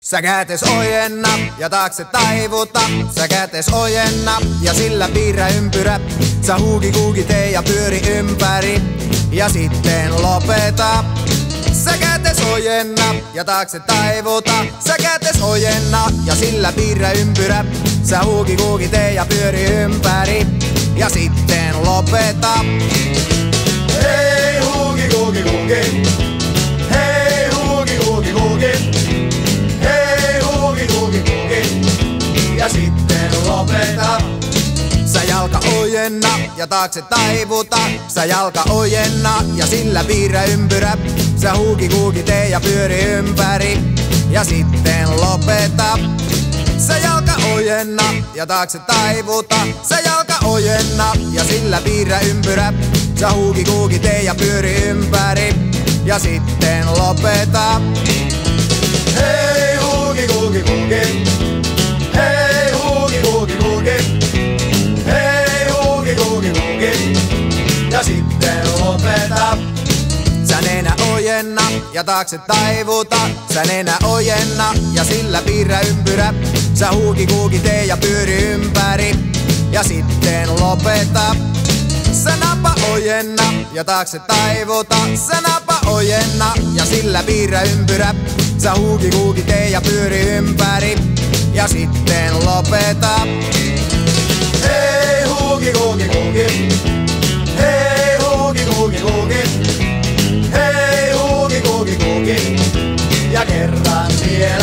Sä kätes ojenna ja taakse taivuta. Sä kätes ojenna ja sillä piirrä ympyrä. Sä huuki kuuki tee ja pyöri ympäri ja sitten lopeta. Sä kätes ojenna ja taakse taivuta. Sä kätes ojenna ja sillä piirrä ympyrä. Sä huuki kuuki tee ja pyöri ympäri ja sitten lopeta. Hei huuki kuuki kuuki. Hei huuki kuuki kuuki. Hei huuki kuuki kuuki. Ja sitten lopeta. Sä jalka ojenna ja taakse taivuta. Sä jalka ojenna ja sillä piirrä ympyrä. Sä huuki kuuki tee ja pyöri ympäri ja sitten lopeta. Sä jalka ojenna ja taakse taivuta. Sä jalka ojenna ja sillä piirrä ympyrä. Sä huuki kuuki tee ja pyöri ympäri ja sitten lopeta. Hei huuki kuuki kuuki. Hei huuki kuuki kuuki. Hei huuki kuuki kuuki. Ja sitten lopeta. Sä nenä ojenna ja taakse taivuta. Sä nenä ojenna ja sillä piirrä ympyrä. Sä huuki kuuki tee ja pyöri ympäri ja sitten lopeta. Sä napa ojenna ja taakse taivuta. Sä napa ojenna ja sillä piirrä ympyrä. Sä huuki kuuki tee ja pyöri ympäri ja sitten lopeta. Hei huuki kuuki kuuki. Hei huuki kuuki kuuki. Hei huuki kuuki kuuki. Ja kerran vielä.